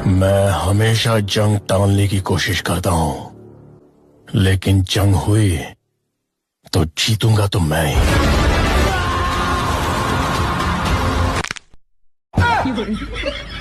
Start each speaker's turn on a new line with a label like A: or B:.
A: मैं हमेशा जंग टालने की कोशिश करता हूं, लेकिन जंग हुई तो जीतूंगा तो मैं ही।